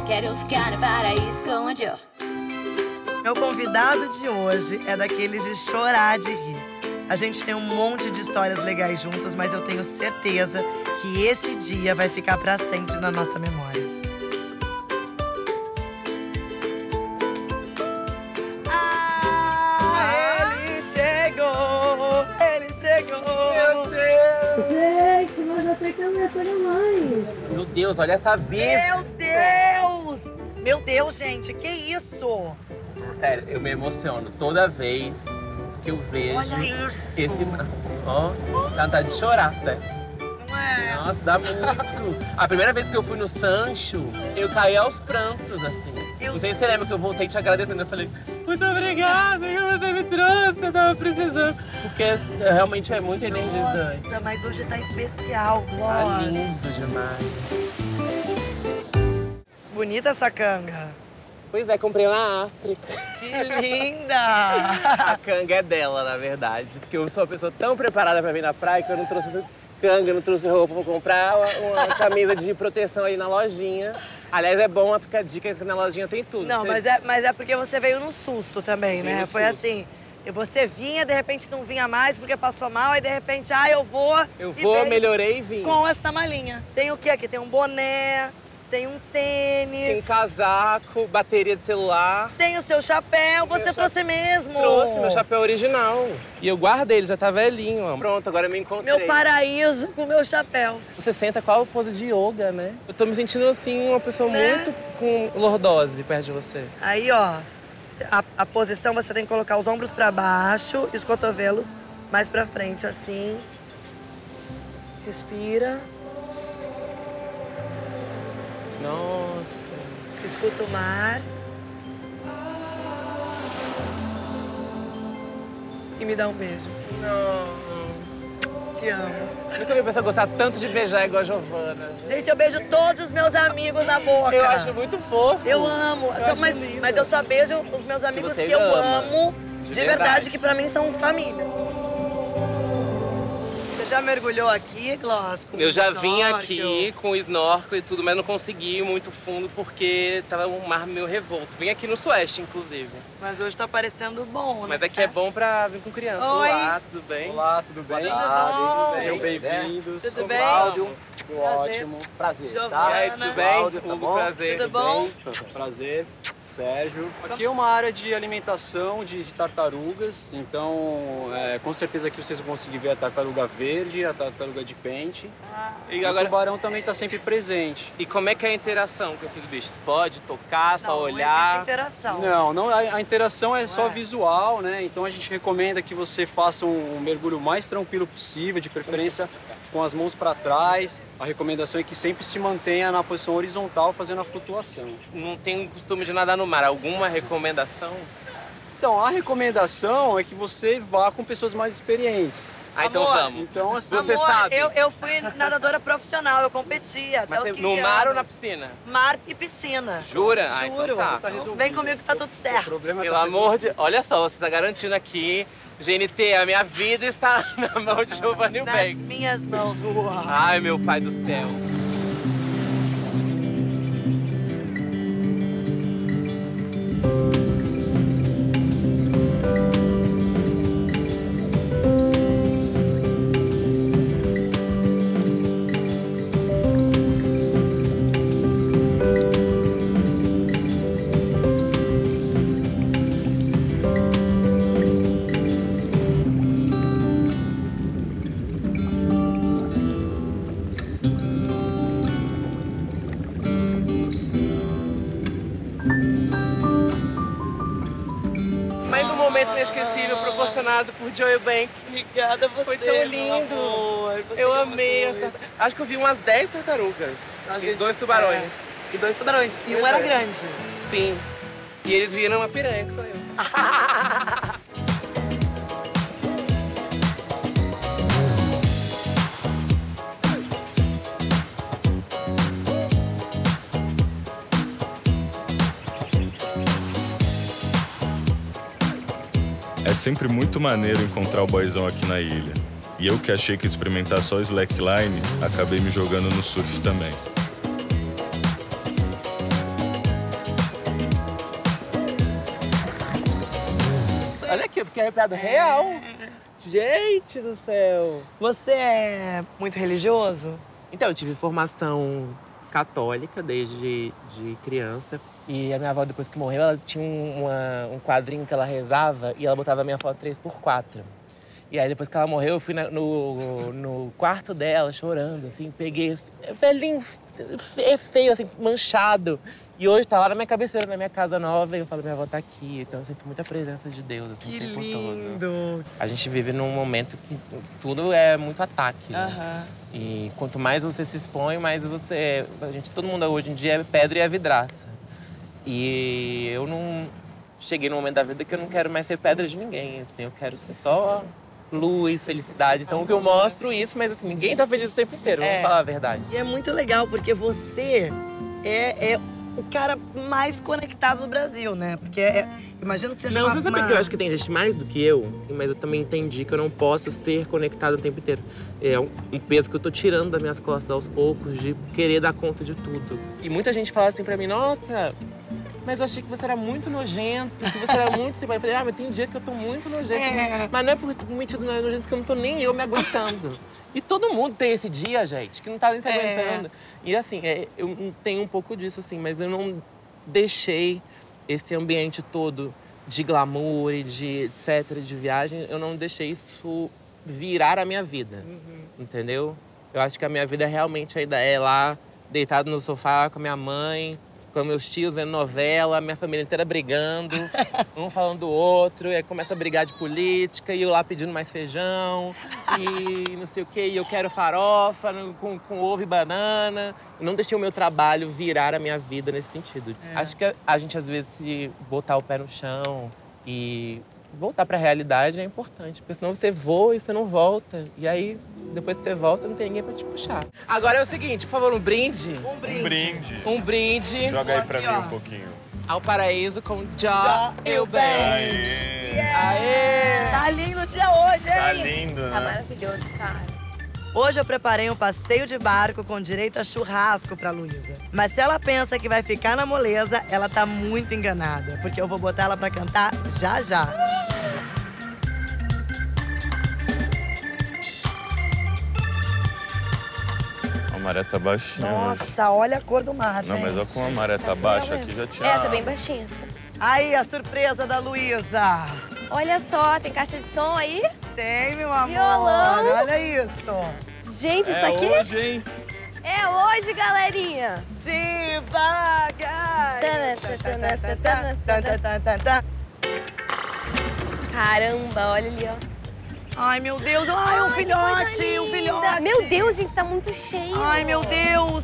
quero ficar no paraíso com o Joe. Meu convidado de hoje é daqueles de chorar de rir. A gente tem um monte de histórias legais juntos, mas eu tenho certeza que esse dia vai ficar pra sempre na nossa memória. Ele chegou! Ele chegou! Meu Deus! Gente, mas eu achei que você não ia ser mãe. Meu Deus, olha essa vez! Meu Deus! Meu Deus, gente, que isso? Sério, eu me emociono toda vez que eu vejo Olha isso! esse... Ó, dá vontade de chorar, né? Não é? Nossa, dá muito. A primeira vez que eu fui no Sancho, eu caí aos prantos, assim. Não sei se você lembra que eu voltei te agradecendo. Eu falei, muito obrigada que você me trouxe, eu tava precisando. Porque realmente é muito energizante. Nossa, mas hoje tá especial, Tá Glória. lindo demais. Bonita essa canga. Pois é, comprei na África. Que linda! A canga é dela, na verdade. Porque eu sou uma pessoa tão preparada pra vir na praia que eu não trouxe canga, não trouxe roupa. Vou comprar uma camisa de proteção aí na lojinha. Aliás, é bom ficar a dica que na lojinha tem tudo. Não, Você... mas é porque você veio no susto também, né? no Foi susto. assim, você vinha, de repente não vinha mais porque passou mal, aí de repente, eu vou. Eu e vou, veio melhorei e vim. com essa malinha. Tem o que aqui? Tem um boné, tem um tênis. Tem casaco, bateria de celular. Tem o seu chapéu, você trouxe mesmo. Trouxe meu chapéu original. E eu guardei, ele já tá velhinho, ó. Pronto, agora eu me encontrei. Meu paraíso com meu chapéu. Você senta qual pose de yoga, né? Eu tô me sentindo, assim, uma pessoa Né? muito com lordose perto de você. Aí, ó, a posição você tem que colocar os ombros pra baixo e os cotovelos mais pra frente, assim. Respira. Nossa. Escuta o mar. E me dá um beijo. Não. Te amo. Nunca vi uma pessoa gostar tanto de beijar igual a Giovana. Gente, eu beijo todos os meus amigos na boca. Eu acho muito fofo. Eu amo. acho mas, lindo. mas eu só beijo os meus amigos você que eu ama. amo. De De verdade, verdade. que pra mim são família. Você já mergulhou aqui, Gloss? com Eu já vim snorkel? aqui com snorkel e tudo, mas não consegui ir muito fundo porque tava um mar meio revolto. Vim aqui no Sueste, inclusive. Mas hoje tá parecendo bom, né? Mas aqui é bom pra vir com criança. Oi. Olá, tudo bem? Olá, tudo bem? Tudo bom? Sejam bem-vindos. Tudo Sou bem? Cláudio, tudo Prazer. ótimo. Prazer, E aí, Giovana. tudo bem? Cláudio, tá Hugo, bom? prazer. Tudo bom? Prazer. Sérgio. Aqui é uma área de alimentação de tartarugas, então com certeza aqui vocês vão conseguir ver a tartaruga verde, a tartaruga de pente. E E agora, o tubarão também está sempre presente. e como é que é a interação com esses bichos? Pode tocar, só Não, olhar? Não existe interação. Não, a interação é só Ué. visual, né? Então a gente recomenda que você faça um mergulho mais tranquilo possível, de preferência com as mãos para trás. A recomendação é que sempre se mantenha na posição horizontal, fazendo a flutuação. Não tenho costume de nadar no mar. Alguma recomendação? Então, a recomendação é que você vá com pessoas mais experientes. Ah, então Amor, vamos. Então, assim, Você Amor, sabe? eu fui nadadora profissional, eu competia até Mas os você- 15 no anos. mar ou na piscina? Mar e piscina. Jura? Ah, então Juro. tá. Vem comigo que tá tudo o certo. problema Pelo tá amor de... Olha só, você tá garantindo aqui. GNT, a minha vida está na mão de Giovanni Nas Bank. minhas mãos, Uau. Ai, meu pai do céu. Mais um momento inesquecível proporcionado por Joey Bank. Obrigada a você. Foi tão meu lindo. amor. Você Eu é amei as muito tartarugas. Acho que eu vi umas 10 tartarugas. A E gente- 2 tubarões. E 2 tubarões. E um Pois era é. grande. Sim. E eles viram uma piranha, que sou eu. É sempre muito maneiro encontrar o boyzão aqui na ilha. E eu que achei que ia experimentar só slackline, acabei me jogando no surf também. aqui, eu fiquei arrepiado real. Gente do céu. Você é muito religioso? Então, eu tive formação católica desde de criança. E a minha avó, depois que morreu, ela tinha um quadrinho que ela rezava e ela botava a minha foto 3x4. E aí, depois que ela morreu, eu fui no quarto dela, chorando, assim, peguei esse velhinho feio, assim, manchado. E hoje tá lá na minha cabeceira, na minha casa nova, e eu falo, minha avó tá aqui. Então eu sinto muita presença de Deus, assim, o tempo todo. A gente vive num momento que tudo é muito ataque, né? E quanto mais você se expõe, mais você... todo mundo hoje em dia é pedra e é vidraça. E eu não cheguei num momento da vida que eu não quero mais ser pedra de ninguém, assim. Eu quero ser só luz, felicidade. Então o que eu mostro isso, mas assim, ninguém tá feliz o tempo inteiro, vamos falar a verdade. E é muito legal, porque você é o cara mais conectado do Brasil, né? Porque imagino que seja Não, você sabe que eu acho que tem gente mais do que eu, mas eu também entendi que eu não posso ser conectado o tempo inteiro. É um peso que eu tô tirando das minhas costas aos poucos, de querer dar conta de tudo. E muita gente fala assim pra mim, nossa, mas eu achei que você era muito nojento, que você era muito simpático. Eu falei, mas tem dia que eu tô muito nojento. Mas não é por metido nojento, porque eu não tô nem eu me aguentando. E todo mundo tem esse dia, gente, que não tá nem se aguentando. E assim, eu tenho um pouco disso, assim, mas eu não deixei esse ambiente todo de glamour e de etc, de viagem, eu não deixei isso virar a minha vida, entendeu? Eu acho que a minha vida realmente ainda é lá, deitado no sofá com a minha mãe, com meus tios vendo novela, minha família inteira brigando, um falando do outro, e aí começa a brigar de política, e eu lá pedindo mais feijão, e não sei o quê, e eu quero farofa com ovo e banana. Eu não deixei o meu trabalho virar a minha vida nesse sentido. Acho que a gente, às vezes, se botar o pé no chão e voltar pra realidade é importante, porque senão você voa e você não volta. E aí, depois que você volta, não tem ninguém pra te puxar. Agora é o seguinte, por favor, um brinde. Um brinde. Joga aí pra mim um pouquinho. Ao paraíso com Jó Eubank. Aê! Tá lindo o dia hoje, hein? Tá lindo, né? Tá maravilhoso, cara. Hoje eu preparei um passeio de barco com direito a churrasco pra Luísa. Mas se ela pensa que vai ficar na moleza, ela tá muito enganada. Porque eu vou botar ela pra cantar já já. A maré tá baixinha. Nossa, olha a cor do mar, gente. Não, mas olha como a maré tá baixa aqui, já tinha... Tá bem baixinho. Aí, a surpresa da Luísa. Olha só, tem caixa de som aí? Tem, meu amor. Violão. Olha isso. Gente, isso aqui hoje, hein? é hoje, galerinha. Devagar. Caramba, olha ali, ó. Ai, meu Deus. Ai, um que filhote, coisa um linda. filhote. Meu Deus, gente, tá muito cheio. Ai, meu Deus.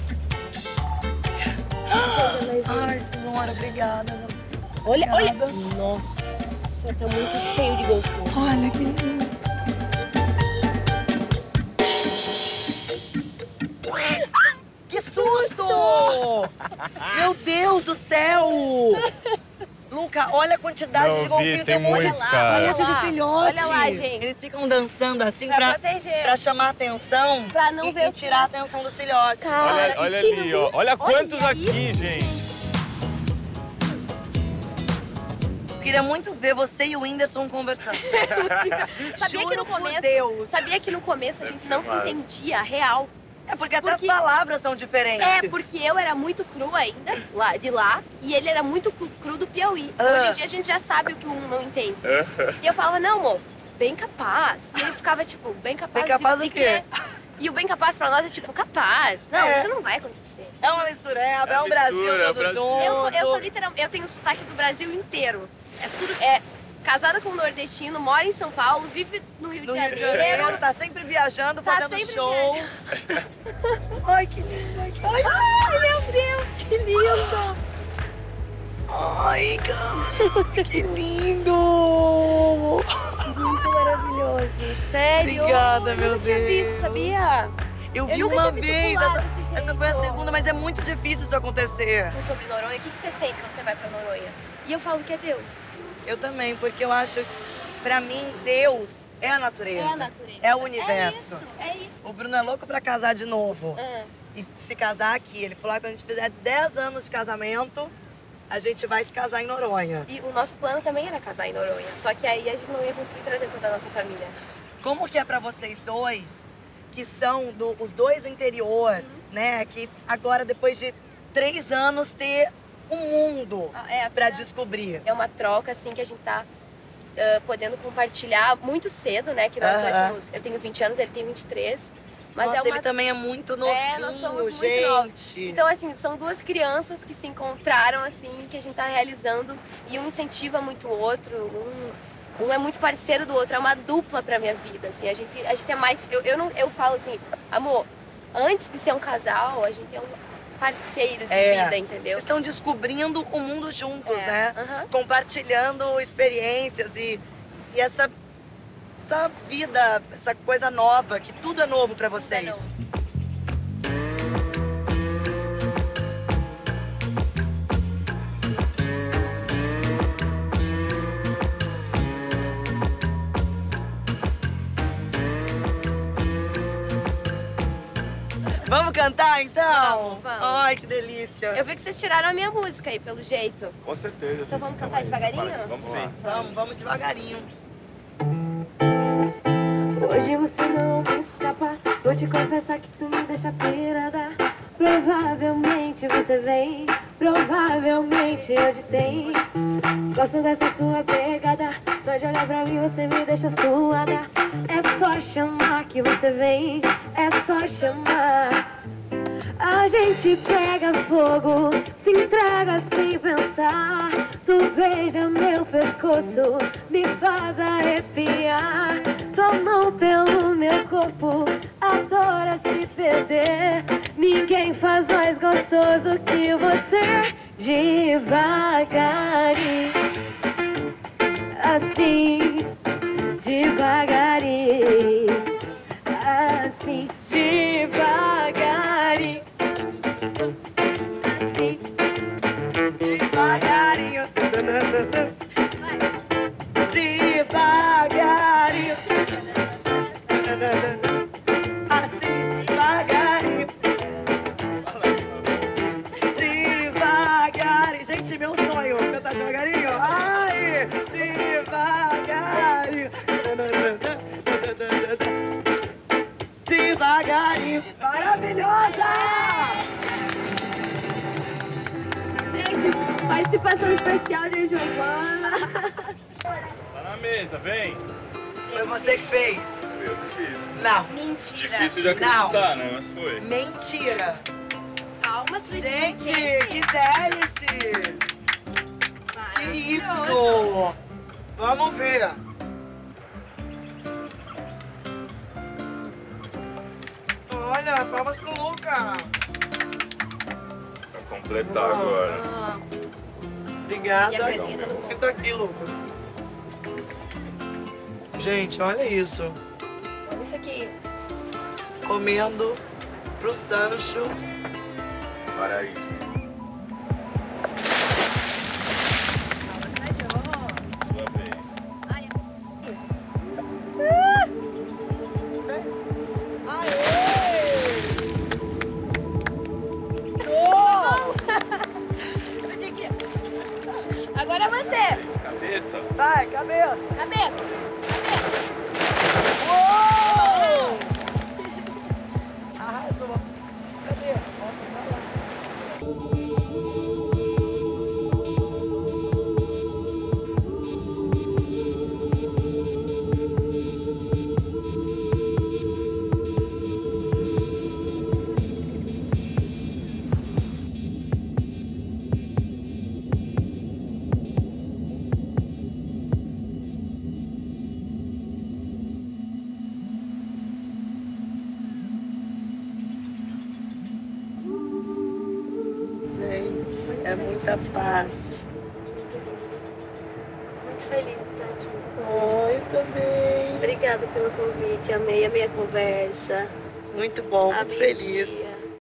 Ai, senhora, obrigada. Olha. Nossa, tá muito cheio de golfinho. Olha que lindo. Que susto! Meu Deus do céu! Luca, olha a quantidade de golfinho. tem muitos, cara. Um monte de filhote. Olha lá, gente. Eles ficam dançando assim Pra proteger. pra chamar a atenção Pra não e ver os tirar a atenção dos filhotes. Cara, Olha e tira, ali, viu? ó. Olha quantos Olha aqui, isso. gente. Queria muito ver você e o Whindersson conversando. Sabia que no Juro por começo, Deus. sabia que no começo a gente não se entendia real. É porque até as palavras são diferentes. É, porque eu era muito cru ainda, de lá, e ele era muito cru do Piauí. Hoje em dia a gente já sabe o que um não entende. E eu falava, não, amor, bem capaz. E ele ficava tipo, bem capaz, Bem capaz de do quê? E o bem capaz pra nós é tipo, capaz. Não, isso não vai acontecer. É uma mistureba, é um Brasil todo Brasil. junto. Eu sou literalmente, eu tenho o sotaque do Brasil inteiro. É tudo, casada com um nordestino, mora em São Paulo, vive no Rio de Janeiro. Tá sempre viajando, Tá fazendo sempre show. viajando. Ai, que lindo. Ai, meu Deus, que lindo! Ai, cara, que lindo. Muito maravilhoso, sério. Obrigada, meu Eu nunca tinha Deus. visto, sabia? Eu vi nunca uma tinha visto vez, pular desse jeito. essa foi a segunda, mas é muito difícil isso acontecer. Sobre Noronha, o que você sente quando você vai pra Noronha? E eu falo que é Deus. Eu também, porque eu acho, pra mim, Deus é a natureza. É a natureza. É o universo. É isso. O Bruno é louco pra casar de novo. E se casar aqui. Ele falou que quando a gente fizer 10 anos de casamento, a gente vai se casar em Noronha. E o nosso plano também era casar em Noronha, só que aí a gente não ia conseguir trazer toda a nossa família. Como que é pra vocês dois, que são os dois do interior, né? Que agora, depois de 3 anos, ter um mundo pra descobrir. É uma troca, assim, que a gente tá podendo compartilhar muito cedo, né? Que nós dois somos... Eu tenho 20 anos, ele tem 23. Mas Nossa, ele também é muito novinho, nós somos gente. muito novos. Então, assim, são 2 crianças que se encontraram, assim, que a gente tá realizando. E um incentiva muito o outro, um é muito parceiro do outro, é uma dupla pra minha vida, assim. A gente é mais... Eu falo assim, amor, antes de ser um casal, a gente é parceiros de vida, entendeu? Estão descobrindo o mundo juntos, né? Compartilhando experiências e essa vida, essa coisa nova, que tudo é novo pra vocês. Vamos cantar, então? Vamos. Ai, que delícia. Eu vi que vocês tiraram a minha música aí, pelo jeito. Com certeza. Então vamos cantar devagarinho? Vamos sim. Vamos devagarinho. Hoje você não vai escapar. Vou te confessar que tu me deixa pirada. Provavelmente você vem, provavelmente hoje tem. Gosto dessa sua pegada. Só de olhar pra mim você me deixa suada. É só chamar que você vem, é só chamar. A gente pega fogo, se entrega sem pensar. Tu beija meu pescoço, me faz arrepiar. Tua mão pelo meu corpo, adora se perder. Ninguém faz mais gostoso que você. Devagarinho, assim, devagarinho, assim, devagarinho. Devagarinho, devagarinho, assim, devagarinho, devagarinho. Gente, meu sonho, cantar devagarinho. Ai, devagarinho, devagarinho. Maravilhosa! Participação especial de Giovana. Tá na mesa, vem. Foi você que fez? Eu que fiz. Não. Mentira. Difícil de acreditar, né? Mas foi. Mentira. Calma, Gente, que délice. Que isso. Vamos ver. Olha, palmas pro Luca. Pra completar agora. Obrigada. E a perninha tá no fundo. Fica aqui, Luca. Gente, olha isso. Olha isso aqui. Comendo pro Sancho. Para aí. Sua vez. Agora você. Cabeça. Vai, cabeça. Cabeça. Uou! Arrasou. Cadê? É muita paz. Muito feliz de estar aqui. Oh, eu também. Obrigada pelo convite. Amei a conversa. Muito bom, muito Amei o feliz. dia.